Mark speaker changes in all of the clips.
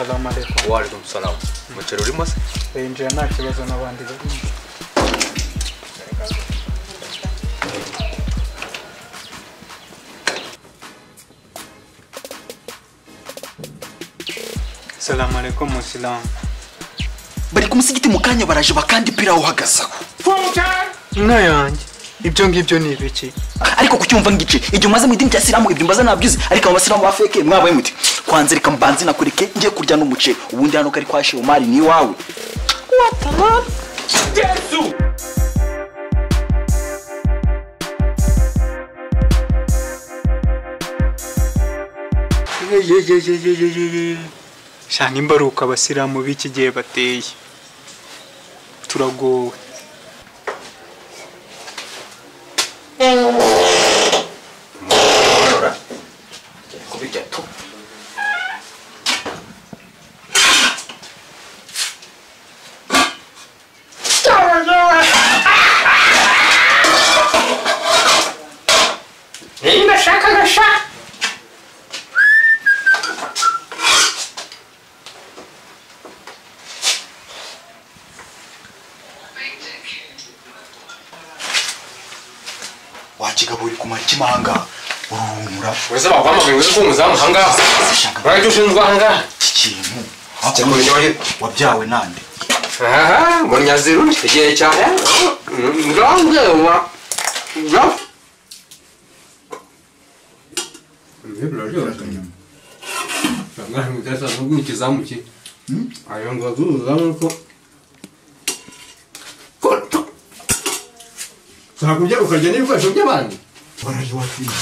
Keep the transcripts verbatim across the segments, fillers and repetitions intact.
Speaker 1: Assalamu alaikum.
Speaker 2: Wa alaikum salam. Muceri urimo se?
Speaker 1: Injira nta kibazo n'abandi bari. Assalamu alaikum muslim.
Speaker 3: Bari kumusigiti mukanya baraje bakandi pira uhagazaho.
Speaker 1: Inka yanjye. Ibyo ngibyo ni ibiki?
Speaker 3: Ariko kucyumva ngice igihe umaze mu idini rya Islam ibyo mbaza nabyize ariko abasilamu ba fake mwabaye muti kwanze reka mbanze nakureke ngiye kurya n'umuceri ubundi hano kari kwashe umari ni wawe. What the Yesu.
Speaker 1: Ye ye ye ye ye ye. Shana imbaruka abasilamu b'iki gihe bateye. Turagowe.
Speaker 3: Wachigabo uri kumara kimanga urumura
Speaker 2: wese bakwamagaye wese kumuzamu hanga baraje ushinzwa hanga
Speaker 3: ikintu
Speaker 2: cyakuri nyoye
Speaker 3: wabyawe nande
Speaker 2: aha munyaziru igihe cyane ngange wa ja Nibura ryo Nanga mutasa n'ugukizamuki ayo ngo azuzamu ko Sakujya ukajya n'ibikoresho by'abandi
Speaker 3: baraje watinda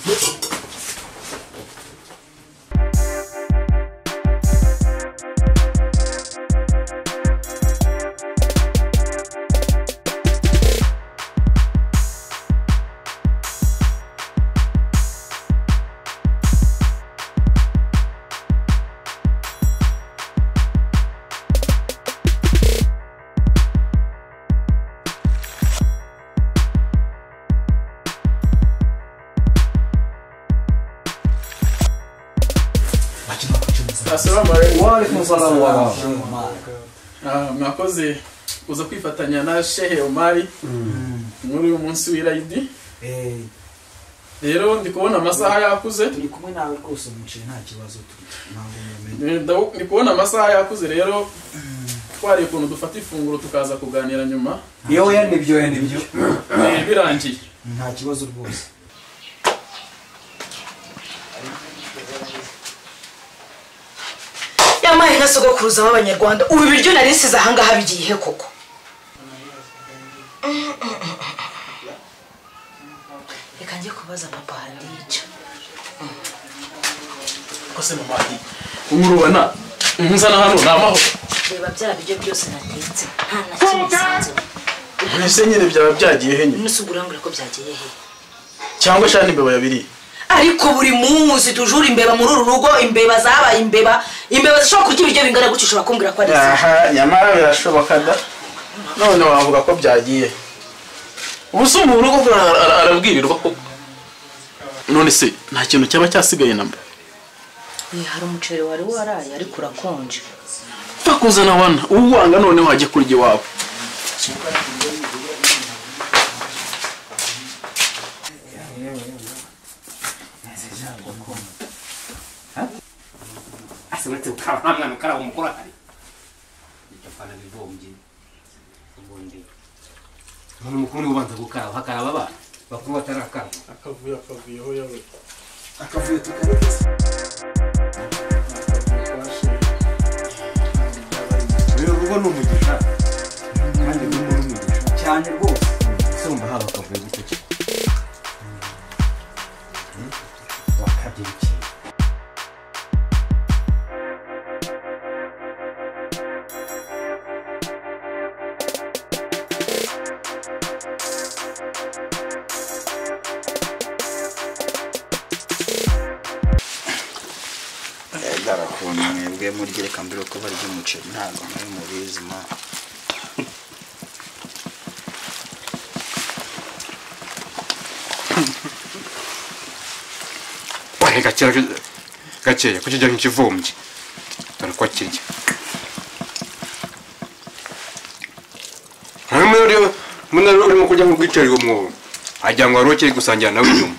Speaker 4: Assalamu alaikum.
Speaker 5: Wa alaikum salam wa rahmatullahi.
Speaker 4: Ah, mwakoze uza kwifatanya na Shehe Omari muri uyu munsi w'Eid.
Speaker 5: Eh,
Speaker 4: rero ndi kubona amasaha yakuze.
Speaker 5: turi kumwe nawe rwose umuceri nta kibazo turi. Ntabwo
Speaker 4: Ndi kubona amasaha yakuze rero twari kuntu dufata ifunguro tukaza kuganira nyuma.
Speaker 5: Yo ya nibyo ya nibyo.
Speaker 4: Eh, birangiye.
Speaker 5: Nta kibazo rwose.
Speaker 6: Yamaye na sogokuruza w'abanyarwanda ubu biryo narisize ahangaha bigiye koko. Reka ngiye kubaza papa handica.
Speaker 4: Kose mama ati umurubana nzana hano namaho.
Speaker 6: Beba byara biryo byose natetse nta na kimwe sinzi.
Speaker 4: Mwese nyine byaba byagiye henye.
Speaker 6: Nusugurangura ko byagiye he.
Speaker 4: Cyangwa shani imbeba yabiri.
Speaker 6: Ariko buri munsi tujura imbeba muri uru rugo imbeba zabaye imbeba imbeba zishobora kurya ibiryo bingana gutyo ushobora kumbwira ko ari
Speaker 4: aha nyamara birashoboka da none wavuga ko byagiye ubusumbu urugo arabwirirwa ko none se nta kintu cyaba cyasigaye namba
Speaker 6: ni hari umuceri wari waraye ariko urakonje
Speaker 4: fakuzana wana uwanga none waje kurya iwabo
Speaker 7: Asibete ukaba hamwe ukara umukora hari. Icyo fana bivombye. Ubundi. Umuntu mukuru ubanza gukara hakaraba abana. Bakuru batarakara.
Speaker 4: akavuye akavuyeho yawe
Speaker 3: akavuye tukaretse
Speaker 7: Rero rugo n'umugisha. Kandi ni muri umugisha.
Speaker 3: cyane rwose
Speaker 7: Somba haba akavuye gutyo. Wakabye iki?
Speaker 3: Darakuntu mwebwe murye reka mbere ko bari umuceri ntabwo muri mubizima
Speaker 2: Wahe gakira gakeya kukijya nk'ikivumbye. Dore ko kirya hanyuma rero muna urimo kujya mu bwicariro mwobo ajya ngo aroke gusangira nawe inyuma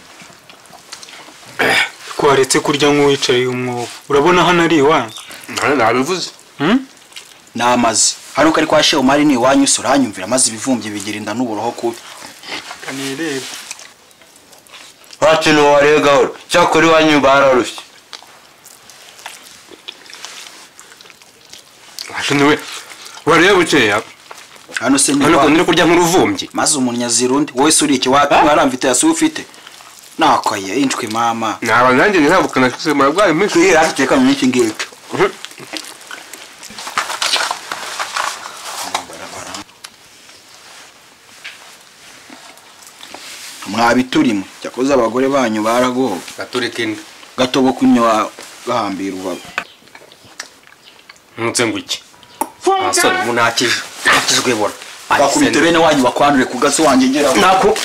Speaker 1: ko waretse kurya nk'uwicariye umwobo urabona hano ari iwanyu
Speaker 2: nabivuze
Speaker 3: n'amazi hano kari kwa sheho mari ni iwanyu se uranyumvira maze ibivumbye bigira inda n'uburoho kubi
Speaker 1: kanirebe
Speaker 8: wacu n'uwaregaho cyakora iwanyu bararushye
Speaker 2: wacu niwe wareba bukeya
Speaker 3: hano se
Speaker 2: hano ko ndiri kurya nk'uruvumbye
Speaker 3: maze umunyazirundi wowe se uri iki wapi waramvite yase ufite nakaye injwe mama
Speaker 2: naba nanjye ntabukana kise murabwaye mwisi
Speaker 3: kwira ateka mu iki ngiki mwabiturimo cyakoze abagore banyu baragoho
Speaker 2: gaturika inda
Speaker 3: gatobo kunywa gahambira uba
Speaker 2: nutse nguki asore munakije akijwe bora
Speaker 3: bakubite bene wanyu bakwanure ku gaso wanjye ngera
Speaker 2: nako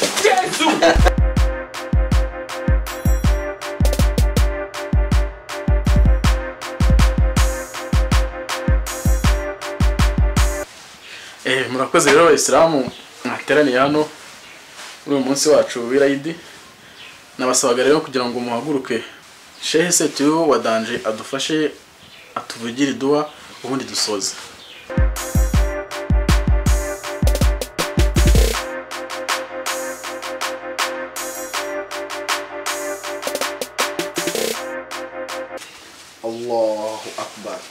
Speaker 4: Eh, murakoze rero Islamu mwateraniye hano muri uyu munsi wacu w'Eid. Nabasabaga rero kugira ngo muhaguruke Shehe Setu wa Danje adufashe atuvugire dua ubundi dusoze.
Speaker 3: Allahu Akbar.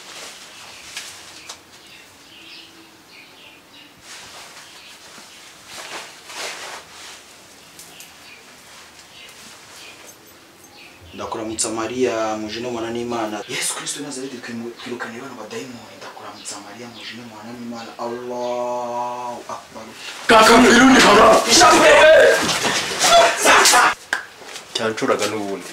Speaker 3: Ndakuramutsa Maria mujine mwana n'Imana. Yesu Kristo Nazareti twirukanye bana badayimoni. Ndakuramutsa Maria mujine mwana n'Imana. Allahu Akbar.
Speaker 4: Kaka mwirundi haba.
Speaker 2: cyancuraga n'ubundi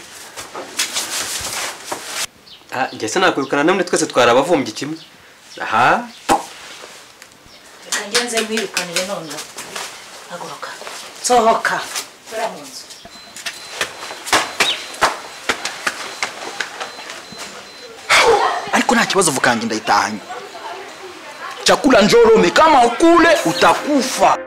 Speaker 8: ah njye se nakwirukana namwe twese twarabavumbye kimwe aha
Speaker 6: reka ngenze mwirukanire none haguruka sohoka tora mu nzu
Speaker 3: Ariko nta kibazo vukange ndayitahanye. Chakula njorome kama ukule utakufa.